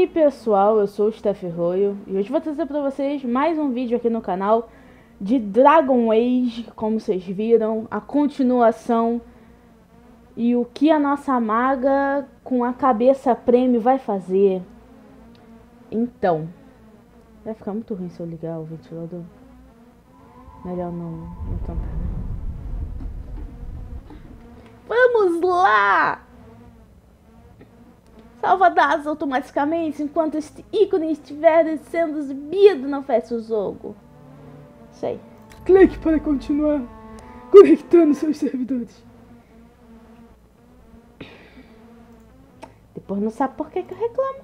pessoal, eu sou o Steph Royo e hoje vou trazer para vocês mais um vídeo aqui no canal de Dragon Age, como vocês viram, a continuação e o que a nossa maga com a cabeça prêmio vai fazer. Então, vai ficar muito ruim se eu ligar o ventilador. Melhor não tampar, né? Vamos lá! Salva dados automaticamente enquanto este ícone estiver sendo exibido, não feche o jogo. Sei. Clique para continuar conectando seus servidores. Depois não sabe por que eu reclamo.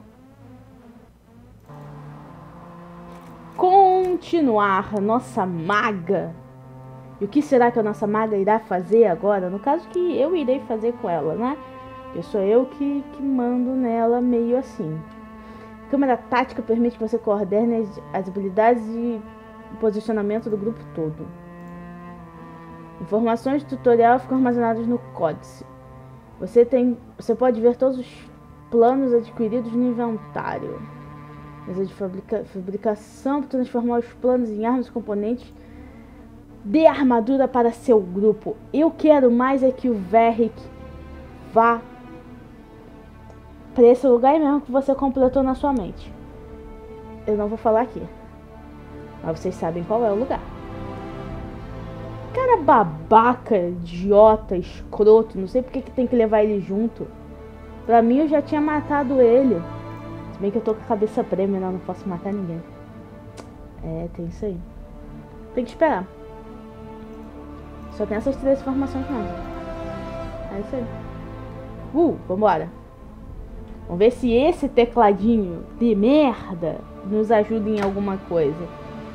Continuar nossa maga. E o que será que a nossa maga irá fazer agora? No caso que eu irei fazer com ela, né? Eu sou eu que mando nela meio assim. A câmera tática permite que você coordene as habilidades e o posicionamento do grupo todo. Informações do tutorial ficam armazenadas no códice. Você pode ver todos os planos adquiridos no inventário. Mesa de fabricação para transformar os planos em armas e componentes de armadura para seu grupo. Eu quero mais é que o Verric vá para esse lugar mesmo que você completou na sua mente. Eu não vou falar aqui, mas vocês sabem qual é o lugar. Cara babaca, idiota, escroto. Não sei porque que tem que levar ele junto. Pra mim eu já tinha matado ele. Se bem que eu tô com a cabeça prêmio, não posso matar ninguém. É, tem isso aí. Tem que esperar. Só tem essas 3 informações mesmo. É isso aí. Vambora. Vamos ver se esse tecladinho de merda nos ajuda em alguma coisa.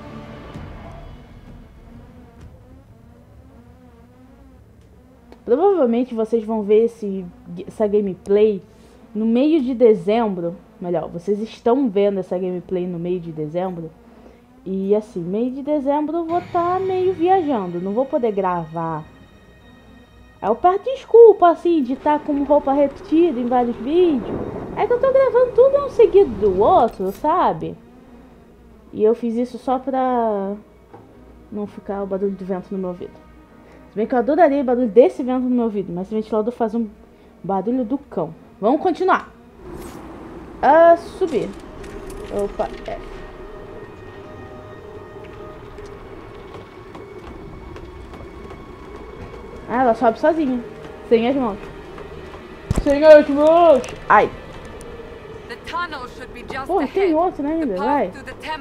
Provavelmente vocês vão ver essa gameplay no meio de dezembro. Melhor, vocês estão vendo essa gameplay no meio de dezembro. E assim, meio de dezembro eu vou estar meio viajando. Não vou poder gravar. Eu peço desculpa, assim, de estar com roupa repetida em vários vídeos. É que eu tô gravando tudo um seguido do outro, sabe? E eu fiz isso só pra não ficar o barulho do vento no meu ouvido. Se bem que eu adoraria o barulho desse vento no meu ouvido, mas o ventilador faz um barulho do cão. Vamos continuar. Subir. Opa, ela sobe sozinha. Sem as mãos. Sem as mãos. Ai. Pô, tem outro ainda, vai.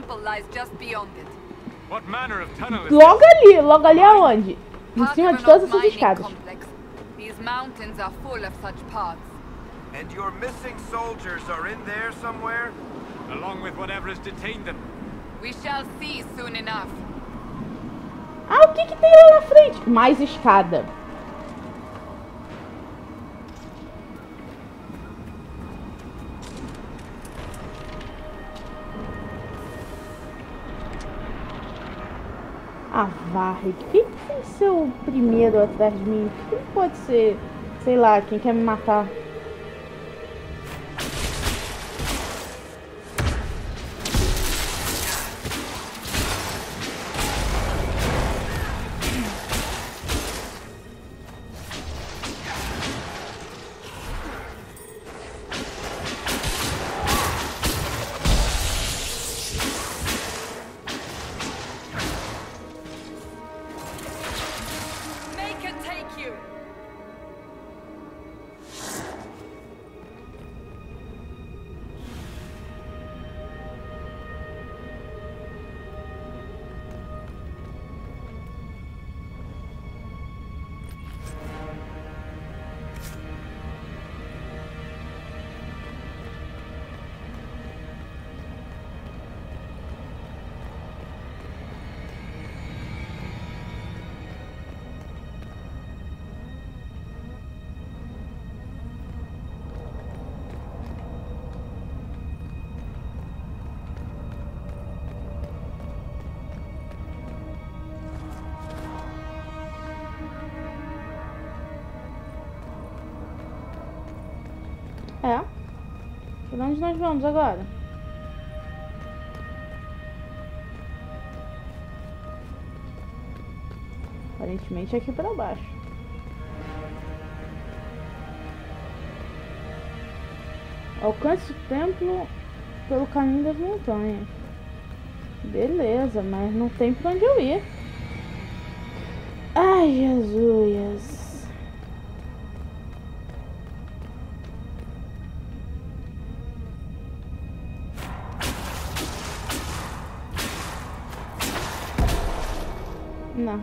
Logo ali aonde? Em cima de todas essas escadas. And your missing soldiers are in there somewhere? Along with whatever has detained them. We shall see soon enough. O que tem lá na frente? Mais escada. Varre. Quem tem que ser o primeiro atrás de mim? Quem pode ser, sei lá, quem quer me matar? Pra onde nós vamos agora? Aparentemente aqui pra baixo. Alcance o templo pelo caminho das montanhas. Beleza, mas não tem pra onde eu ir. Ai, Jesus. Não.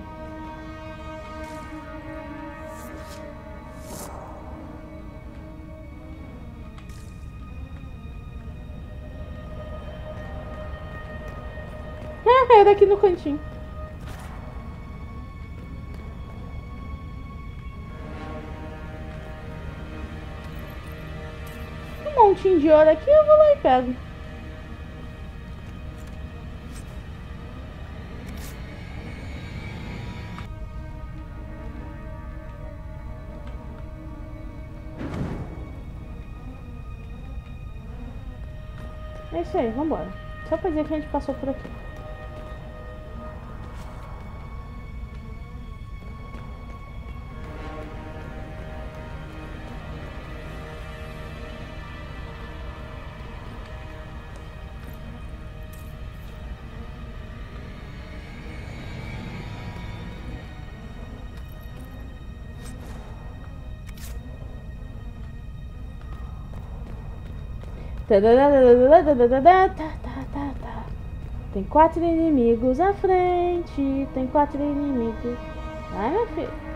Era aqui no cantinho. Um montinho de ouro aqui, eu vou lá e pego. É isso aí, vambora. Só pra dizer que a gente passou por aqui. Tem 4 inimigos à frente. Tem 4 inimigos. Ai, meu filho.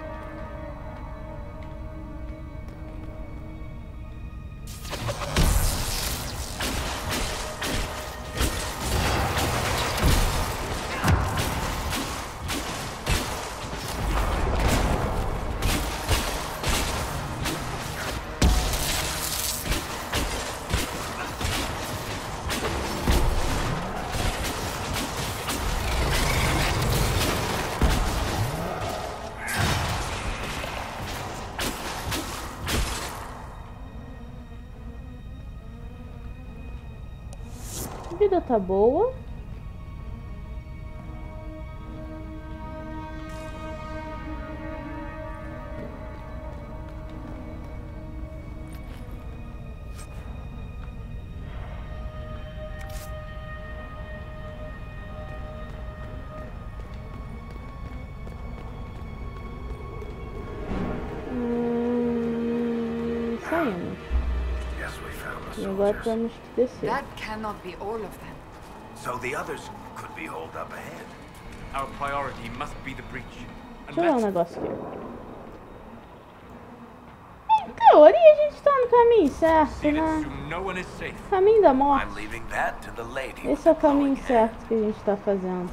A vida tá boa. Saímos. E agora temos que descer. That cannot be all of them. So the others could be holed up ahead. Our priority must be the breach. Deixa eu ver um negócio aqui. Em teoria a gente tá no caminho certo, né? Caminho da morte. Esse é o caminho certo que a gente tá fazendo.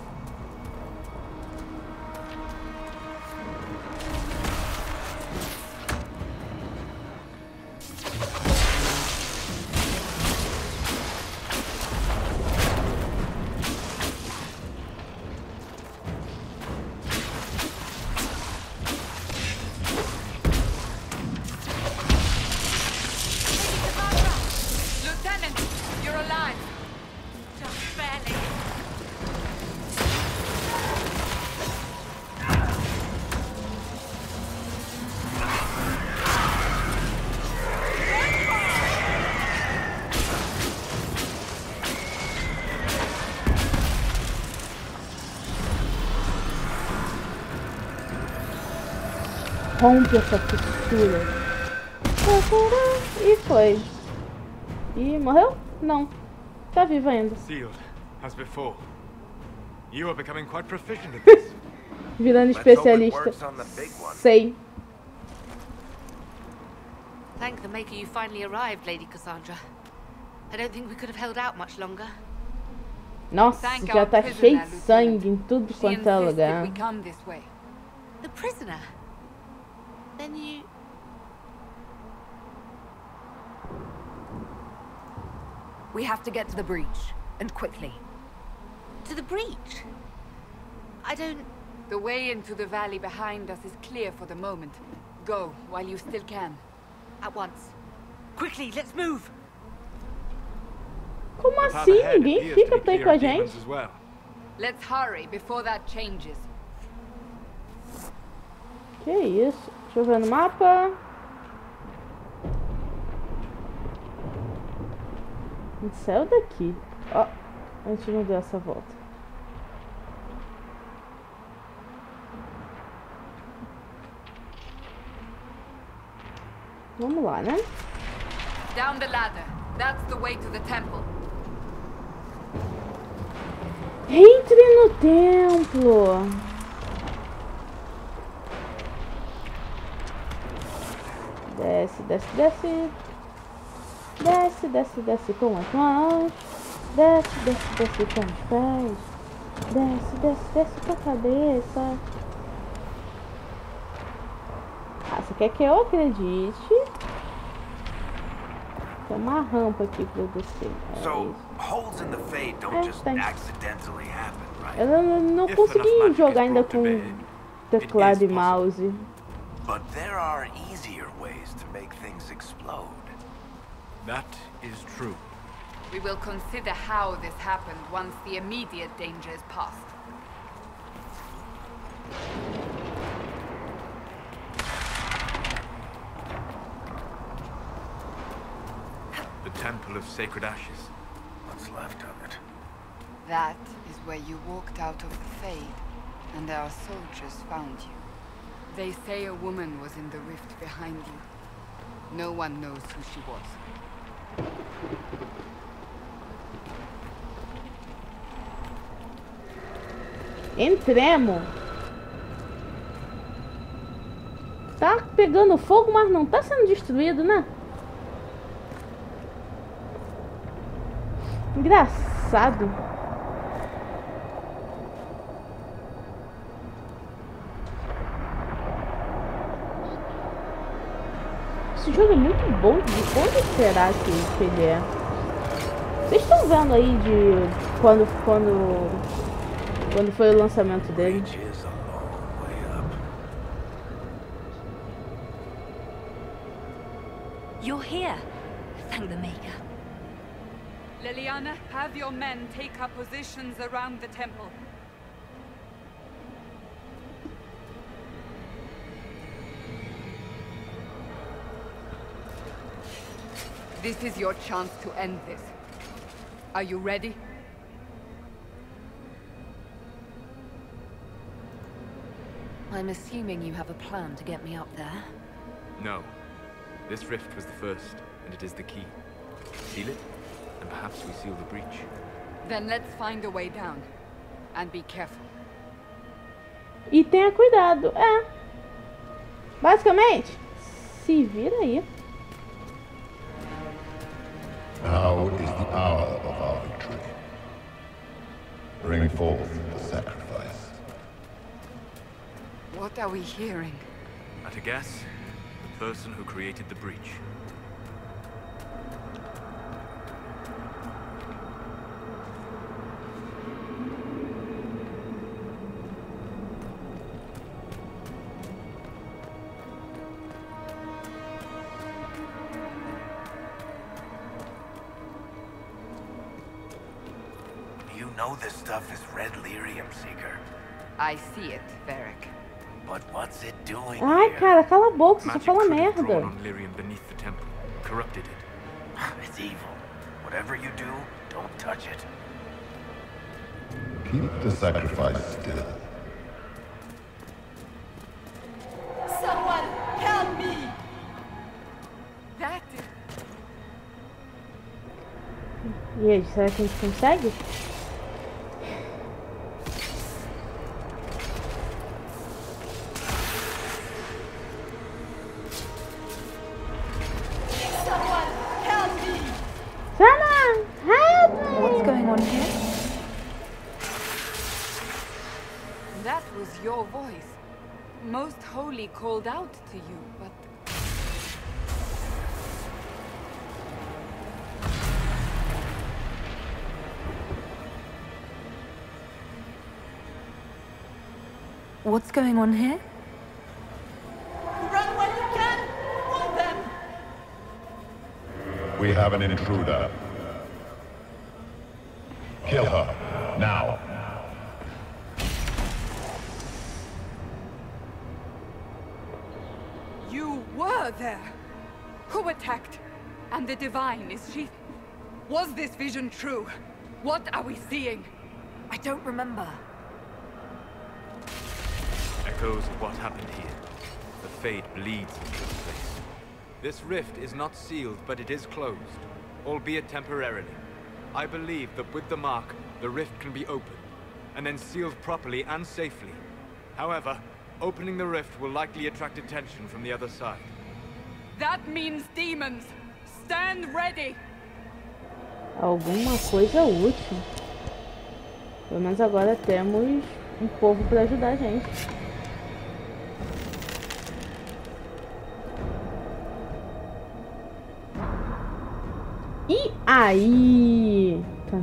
Rompe essa textura. E foi. E morreu? Não. Tá vivo ainda. Sealed, as before. You are becoming quite proficient at this. Virando especialista. Sei. Thank the Maker you finally arrived, Lady Cassandra. I don't think we could have held out much longer. Nossa, já tá cheio de sangue em tudo quanto é lugar. The prisoner? Then you... We have to get to the breach, and quickly. To the breach? I don't... The way into the valley behind us is clear for the moment. Go, while you still can. At once. Quickly, let's move! Como assim? Ninguém fica pra ir com a gente? Let's hurry before that changes. Que isso? Deixa eu ver no mapa. A gente saiu daqui. Ó, a gente não deu essa volta. Vamos lá, né? Down the ladder. That's the way to the temple. Entre no templo. Desce, desce, desce. Desce, desce, desce com as mãos. Desce, desce, desce com os pés. Desce, desce, desce com a cabeça. Ah, você quer que eu acredite? Tem uma rampa aqui pra eu descer. So, holes in the Fade don't just accidentally happen, right? Eu não consegui jogar ainda com teclado e mouse. But there are easier ways to make things explode. That is true. We will consider how this happened once the immediate danger is past. The Temple of Sacred Ashes. What's left of it? That is where you walked out of the Fade, and our soldiers found you. They say a woman was in the rift behind you. No one knows who she was. Entremos. Tá pegando fogo, mas não tá sendo destruído, né? Engraçado. Esse jogo é muito bom. De onde será que ele é? Vocês estão vendo aí de quando foi o lançamento dele? You're here. Thank the Maker. Leliana, have your men take up positions around the temple. This is your chance to end this. Are you ready? I'm assuming you have a plan to get me up there. No. This rift was the first, and it is the key. Seal it, and perhaps we seal the breach. Then let's find a way down. And be careful. E tenha cuidado. É. Basicamente, se vira aí. Now is the hour of our victory. Bring forth the sacrifice. What are we hearing? At a guess, the person who created the breach. You know this stuff is red lyrium, Seeker. I see it, Varric. But what's it doing Ai, here? cara, cala a boca, você só Magic fala could have drawn merda. on lyrium beneath the temple, corrupted it. It's evil. Whatever you do, don't touch it. Keep the sacrifice still. Someone help me! That is... E aí, será que a gente consegue? Someone help me! Someone help me! What's going on here? That was your voice. Most Holy called out to you, but... What's going on here? Run while you can! Hold them! We have an intruder. Kill her, now. there? Who attacked? And the Divine, is she... Was this vision true? What are we seeing? I don't remember. Echoes of what happened here. The Fade bleeds into this place. This rift is not sealed, but it is closed, albeit temporarily. I believe that with the mark, the rift can be opened, and then sealed properly and safely. However, opening the rift will likely attract attention from the other side. That means demons! Stand ready! Alguma coisa útil. Pelo menos agora temos um povo para ajudar a gente. E aí?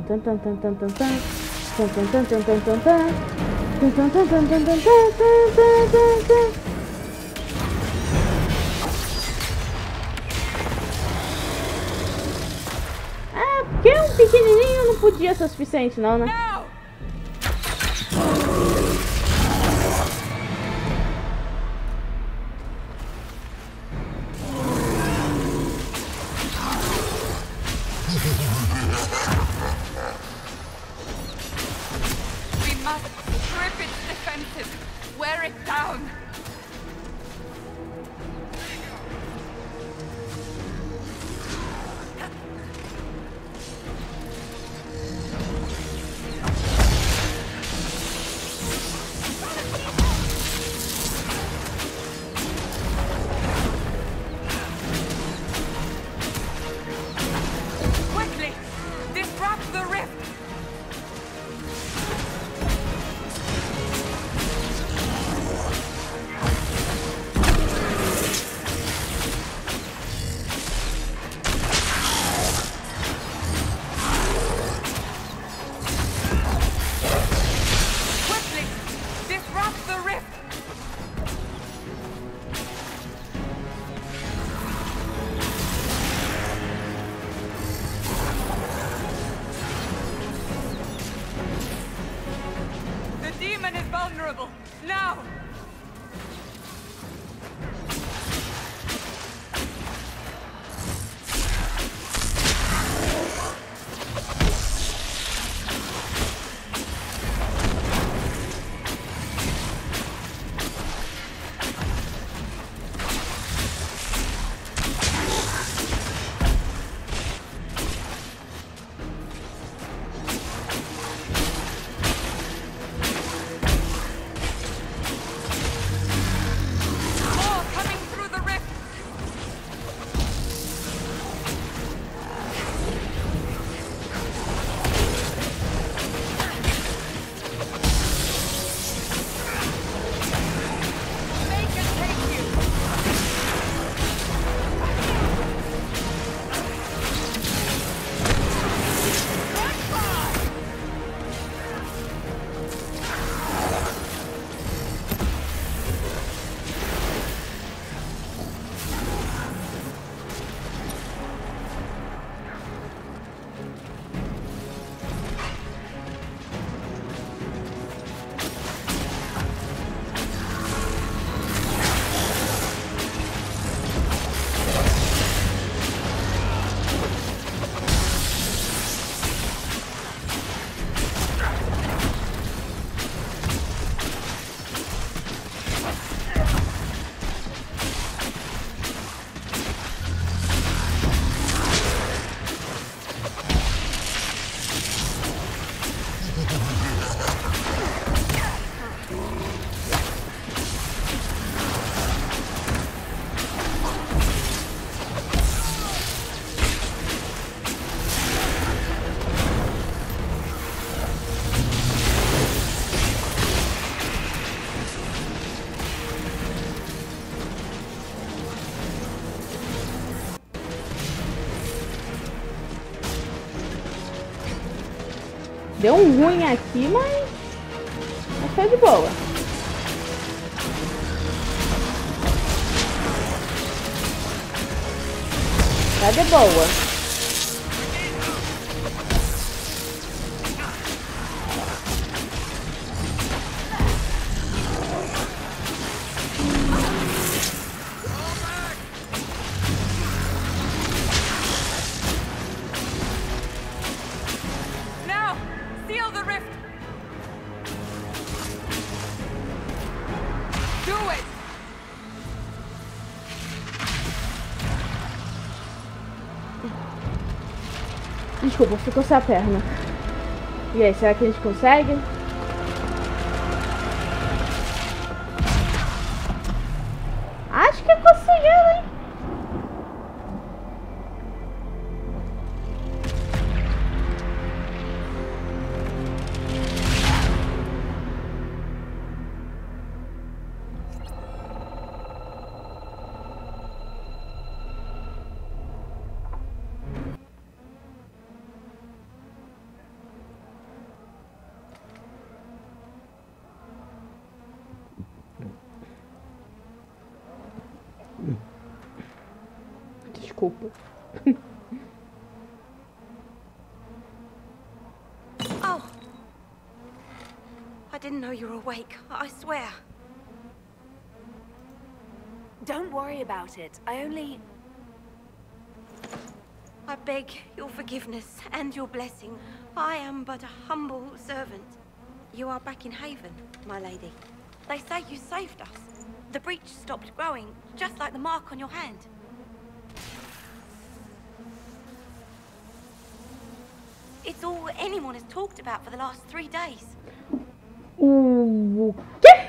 Ah, porque um pequenininho não podia ser o suficiente, não, né? Wear it down! Quickly! Disrupt the rift! Vulnerable! Now! Deu um ruim aqui, mas foi de boa. Tá de boa. Desculpa, ficou sem a perna. E aí, será que a gente consegue? Acho que conseguiu, hein? Desculpa. Oh. I didn't know you were awake, I swear. Don't worry about it. I beg your forgiveness and your blessing. I am but a humble servant. You are back in Haven, my lady. They say you saved us. The breach stopped growing, just like the mark on your hand. It's all anyone has talked about for the last 3 days. O quê?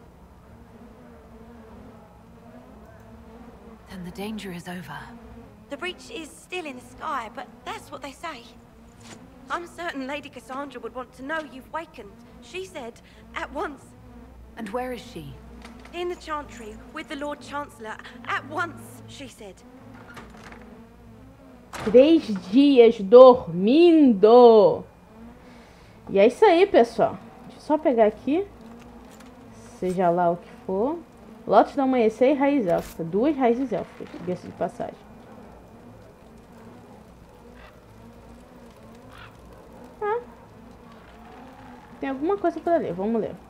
Then the danger is over. The breach is still in the sky, but that's what they say. I'm certain Lady Cassandra would want to know you've wakened. She said, at once. And where is she? In the Chantry, with the Lord Chancellor. At once, she said. 3 dias dormindo. E é isso aí, pessoal. Deixa eu só pegar aqui. Seja lá o que for. Lotus do Amanhecer e Raiz Élfica. 2 raízes élficas, diga-se de passagem. Ah. Tem alguma coisa para ler. Vamos ler.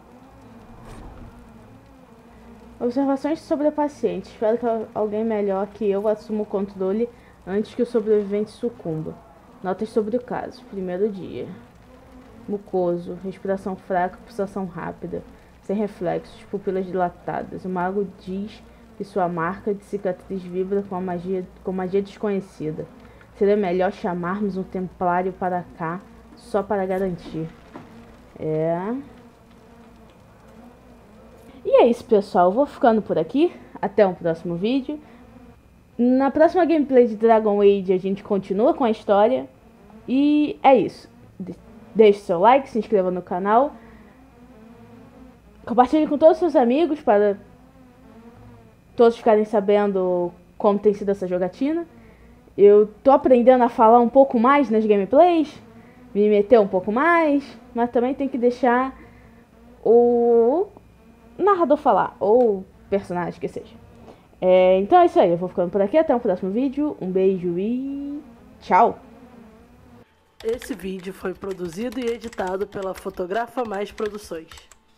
Observações sobre a paciente. Espero que alguém melhor que eu assuma o controle antes que o sobrevivente sucumba. Notas sobre o caso. Primeiro dia. Mucoso. Respiração fraca, pulsação rápida. Sem reflexos, pupilas dilatadas. O mago diz que sua marca de cicatriz vibra com magia desconhecida. Seria melhor chamarmos um templário para cá, só para garantir. E é isso, pessoal. Eu vou ficando por aqui. Até um próximo vídeo. Na próxima gameplay de Dragon Age a gente continua com a história. E é isso. Deixe seu like, se inscreva no canal. Compartilhe com todos os seus amigos para todos ficarem sabendo como tem sido essa jogatina. Eu tô aprendendo a falar um pouco mais nas gameplays, me meter um pouco mais, mas também tem que deixar o narrador falar, ou personagem que seja. Então é isso aí, eu vou ficando por aqui, até o próximo vídeo, um beijo e tchau! Esse vídeo foi produzido e editado pela Fotografa Mais Produções.